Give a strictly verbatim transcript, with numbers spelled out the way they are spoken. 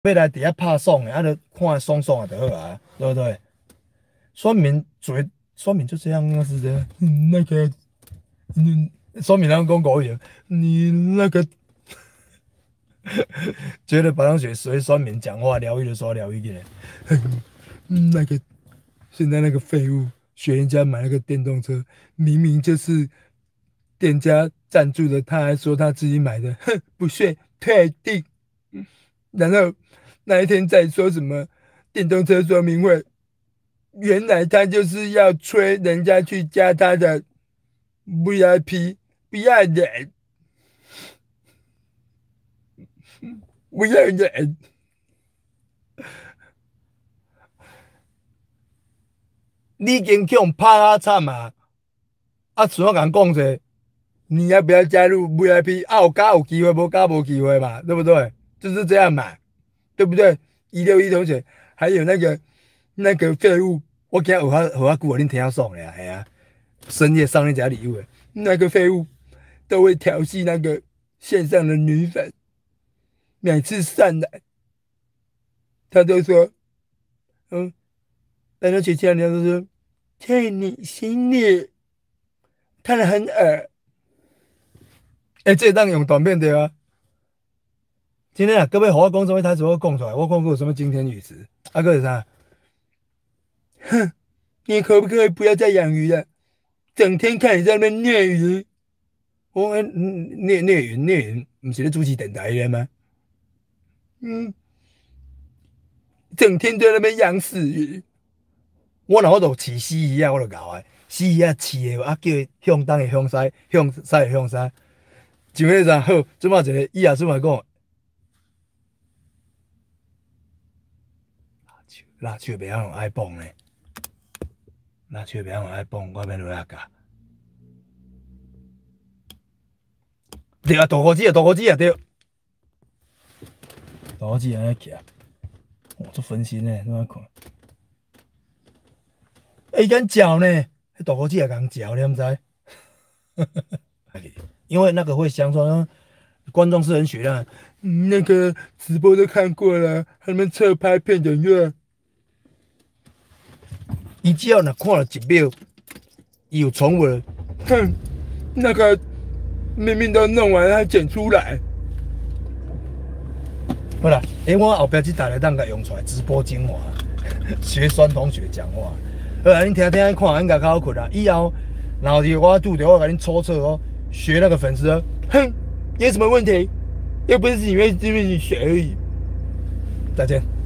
要来底下拍爽的，啊，就看爽爽的就好啊，对不对？酸民嘴，酸民就这样啊，是这样。嗯，那个，嗯，酸民他们讲国语，你那个觉得白同学随酸民讲话疗愈的时候疗愈起来。嗯，那个现在那个废物学人家买那个电动车，明明就是店家赞助的，他还说他自己买的，哼，不屑退订。然后那一天在说什么电动车说明会，原来他就是要催人家去加他的 V I P，不要脸，不要脸。你已经叫拍啊惨啊！啊，像我讲讲者，你要不要加入 V I P？啊，有加有机会，无加无机会嘛，对不对？就是这样嘛，对不对？一六一同学，还有那个那个废物，我今日有法有法久啊，恁听我爽咧，系啊，深夜上人家礼物的，那个废物都会调戏那个线上的女粉，每次上来，他都说，嗯，那个姐姐，人家都说，在你心里，看得很恶。哎、欸，这当用短片对啊。今天啊，各位好，我讲什么台词我讲出来，我讲过有什么惊天语词？啊，个是啥？哼，你可不可以不要再养鱼了？整天看你在那边虐鱼。我说虐虐鱼虐鱼，不是咧主持电台的吗？嗯，整天在那边养死鱼。我若我就饲死鱼啊，我就搞啊，死鱼啊饲的啊，叫伊向东的向西，向西的向西。就迄阵好，即摆一个伊也出来讲，辣手袂晓用 iPhone 呢，辣手袂晓用 iPhone，我要落来教。对啊，大锅子啊，大锅子啊，对。大锅子安尼徛，我做分心呢，怎啊看？哎，伊敢嚼呢？迄大锅子也敢嚼，你毋知？因为那个会相传，观众是很血量。嗯，那个直播都看过了，他们侧拍片段月，伊只要若看了一秒，伊有重温，哼，那个明明都弄完了，还剪出来。好啦，诶、欸，我后壁这台来当甲用出来直播精华，学酸同学讲话。好啦，恁听听看，恁家较好困啦。以后，然后我拄着我甲恁抽测哦，学那个粉丝哦，哼，有什么问题？又不是你愿意这边学而已。再见。